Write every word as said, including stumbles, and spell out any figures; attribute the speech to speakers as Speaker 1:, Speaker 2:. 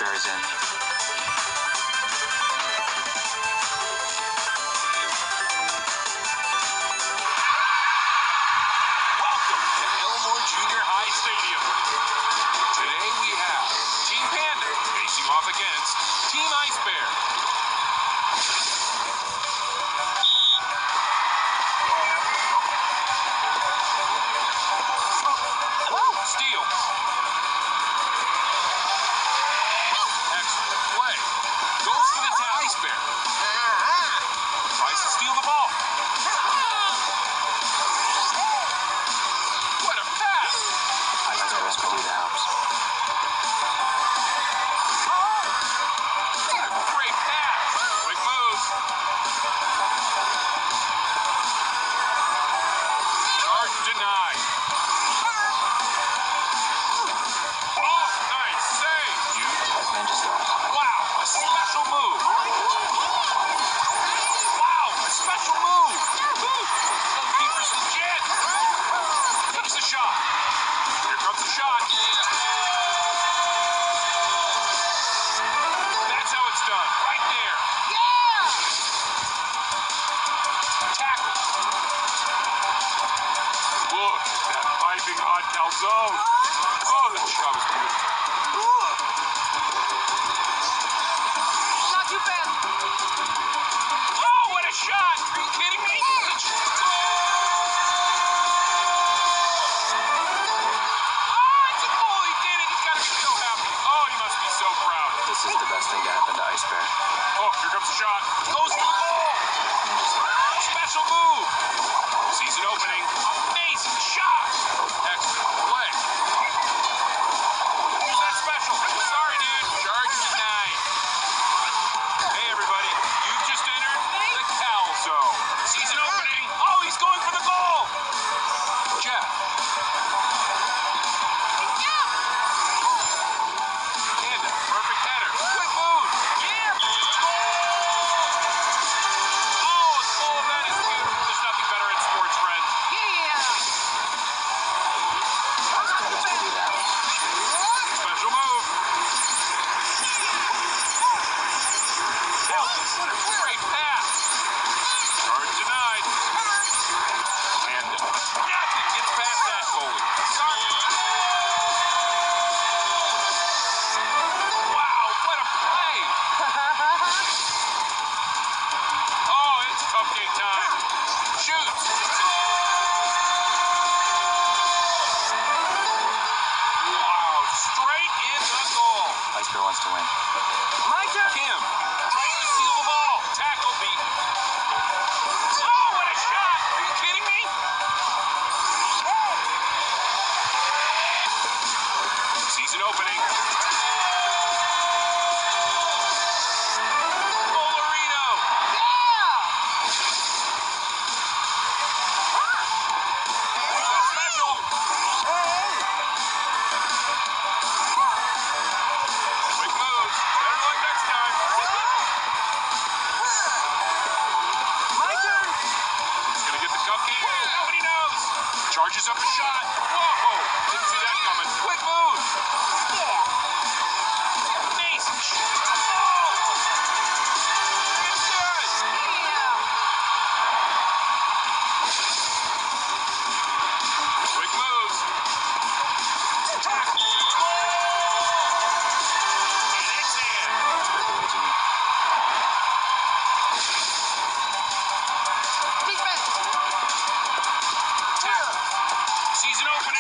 Speaker 1: Bear is in.
Speaker 2: Welcome to Elmore Junior High Stadium. Today we have Team Panda facing off against Team Ice Bear. Steal. Excellent play. Goes for the tap. Ice Bear. Tries to steal the ball. What a pass.
Speaker 1: Ice Bear is going to the house.
Speaker 2: What a great pass. Quick move. Charge denied. Oh, nice save. You.
Speaker 1: Ninja Star.
Speaker 2: Wow, a special move. Wow, a special move. Goalkeeper's legit. Takes the shot. Here comes the shot. That's how it's done. Right there. Yeah! Tackle. Look at that piping hot calzone. Oh, that shot was beautiful.
Speaker 3: Not too bad.
Speaker 2: Oh, what a shot! Are you kidding me? Oh, it's a goal! He did it! He's got to be so happy. Oh, he must be so proud.
Speaker 1: This is the best thing to happen to Ice Bear.
Speaker 2: Oh, here comes the shot. Goes for the goal.
Speaker 1: Ninja Star.
Speaker 2: Special move. Season opening. Amazing shot. Excellent play. Who's that special? Sorry, dude. Charge denied. Hey, everybody. You've just entered the Cal Zone. Season opening. Oh, he's going for the goal. Jeff. Panda. Perfect header. Quick move. Yeah. Oh, a goal. That is beautiful. There's nothing better in sports, friend.
Speaker 3: Yeah.
Speaker 1: Ice Bear is going to the house.
Speaker 2: Special move. Oh, what a great pass. Charge denied. And nothing gets past that goalie. Sorry. Wow, what a play. Oh, it's cupcake time. Shoots. Wow, straight in the goal.
Speaker 1: Ice Bear wants to win.
Speaker 3: My turn.
Speaker 2: Kim trying to steal the ball. Tackle beat. Oh, what a shot. Are you kidding me? Season opening. Bolorino.
Speaker 3: Yeah.
Speaker 2: That's special. Quick moves. Better luck next time.
Speaker 3: My turn.
Speaker 2: He's going to get the cupcake. Nobody knows. Charges up a shot. Whoa. Didn't see that coming. Quick move.
Speaker 3: Yeah.
Speaker 2: Amazing shot. Oh. It's good.
Speaker 3: Yeah.
Speaker 2: Quick moves. Tackle. And it's in.
Speaker 1: Ice Bear believes in you.
Speaker 3: Defense.
Speaker 2: Tackle. Season opening.